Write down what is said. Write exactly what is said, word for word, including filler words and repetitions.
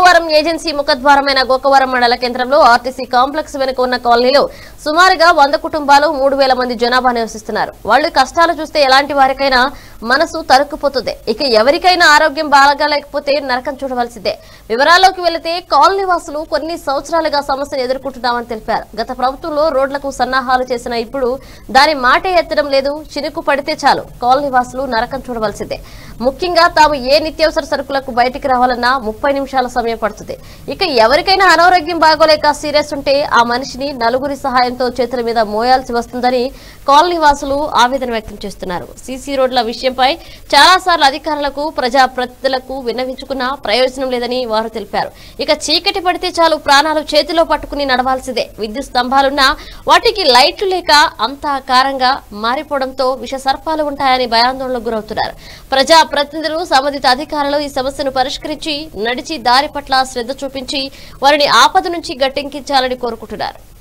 Gokavaram agency ముఖద్వారమైన Gokavaram మండల కేంద్రంలో RTC complex వెనుక ఉన్న కాలనీలో సుమారుగా వంద కుటుంబాలు మూడు వేల మంది జనాభా నివసిస్తున్నారు. వాళ్ళు కష్టాలు చూస్తే ఎలాంటి వారికైనా మనసు తరుక్కుపోతుంది. ఇక ఎవరికైనా ఆరోగ్యం బాగాలేకపోతే నరకం చూడవలసిందే. వివరాల్లోకి వెళితే కాలనీ వాసులు కొన్ని సంవత్సరాలుగా సమస్యను ఎదుర్కొంటున్నామని తెలిపారు. గత ప్రభుత్వంలో రోడ్లకు సన్నాహాలు చేసిన ఇప్పుడు దాని మాటే ఎత్తడం లేదు. చినుకు పడితే చాలు కాలనీ వాసులు నరకం చూడవలసిందే. ముఖ్యంగా తాము ఏ నిత్యావసర సరుకులకు బయటికి రావాలన్నా ముప్పై నిమిషాల సమయం పడుతుంది. ఇక ఎవరికైనా అనారోగ్యం బాగోలేక సీరియస్ ఉంటే ఆ మనిషిని నలుగురి సహాయంతో చేతుల మీద మోయాల్సి వస్తుందని కాలనీ వాసులు ఆవేదన వ్యక్తం చేస్తున్నారు. సీసీ రోడ్ల విషయంపై చాలా సార్లు అధికారులకు ప్రజాప్రతినిధులకు విన్నవించుకున్నా ప్రయోజనం లేదని వారు తెలిపారు. ఇక చీకటి పడితే చాలు ప్రాణాలు చేతిలో పట్టుకుని నడవాల్సిందే. విద్యుత్ స్తంభాలున్నా వాటికి లైట్లు లేక అంత ఆకారంగా మారిపోవడంతో విష సర్పాలు ఉంటాయని భయాందోళనకు గురవుతున్నారు. ప్రజా ప్రతినిధులు సంబంధిత అధికారులు ఈ సమస్యను పరిష్కరించి నడిచి దారి పట్ల శ్రద్ధ చూపించి వారిని ఆపద నుంచి గట్టెక్కించాలని కోరుకుంటున్నారు.